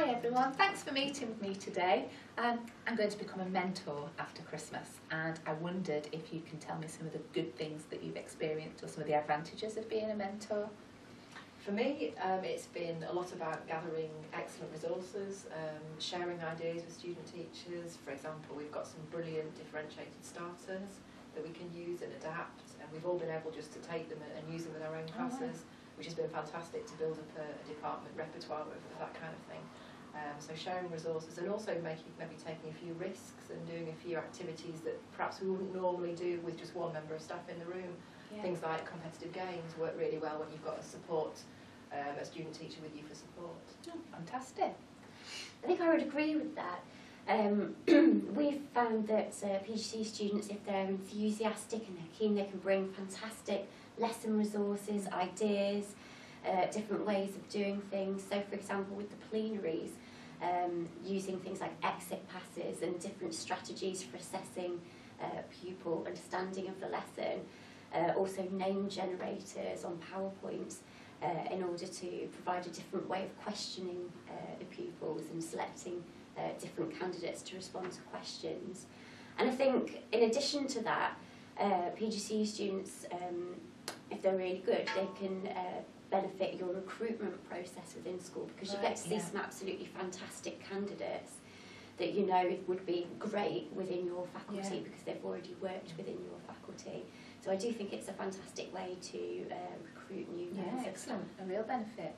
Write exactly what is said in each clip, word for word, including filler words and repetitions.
Hi everyone, thanks for meeting with me today. Um, I'm going to become a mentor after Christmas, and I wondered if you can tell me some of the good things that you've experienced or some of the advantages of being a mentor. For me, um, it's been a lot about gathering excellent resources, um, sharing ideas with student teachers. For example, we've got some brilliant differentiated starters that we can use and adapt, and we've all been able just to take them and use them in our own classes, oh, wow. which has been fantastic to build up a, a department repertoire of, of that kind of thing. Um, so sharing resources and also making, maybe taking a few risks and doing a few activities that perhaps we wouldn't normally do with just one member of staff in the room. Yeah. Things like competitive games work really well when you've got a support, um, a student teacher with you for support. Oh, fantastic. I think I would agree with that. Um, we've found that uh, P G C E students, if they're enthusiastic and they're keen, they can bring fantastic lesson resources, ideas, uh, different ways of doing things. So, for example, with the plenaries, um, using things like exit passes and different strategies for assessing uh, pupil understanding of the lesson. Uh, also name generators on PowerPoints uh, in order to provide a different way of questioning uh, the pupils and selecting uh, different candidates to respond to questions. And I think in addition to that, uh, P G C E students, um, if they're really good, they can uh, benefit your recruitment process within school, because right, you get to see yeah. some absolutely fantastic candidates that you know would be great within your faculty yeah. because they've already worked within your faculty. So I do think it's a fantastic way to uh, recruit new yeah, members. Excellent, a real benefit.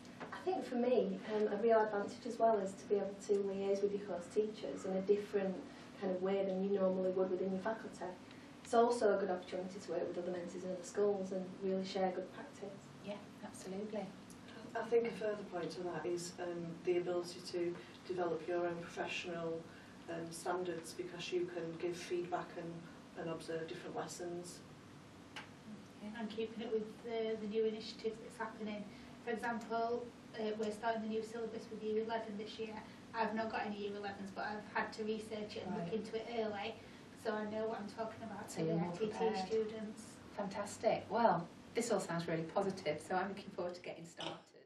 I think for me, um, a real advantage as well is to be able to liaise with your course teachers in a different kind of way than you normally would within your faculty. It's also a good opportunity to work with other mentors in other schools and really share good practice. Yeah, absolutely. I think a further point to that is um, the ability to develop your own professional um, standards, because you can give feedback and, and observe different lessons. And keeping it with the, the new initiatives that's happening. For example, uh, we're starting the new syllabus with Year eleven this year. I've not got any Year elevens, but I've had to research it and right. look into it early, so I know what I'm talking about so to the R T T students. Fantastic. Well, this all sounds really positive, so I'm looking forward to getting started.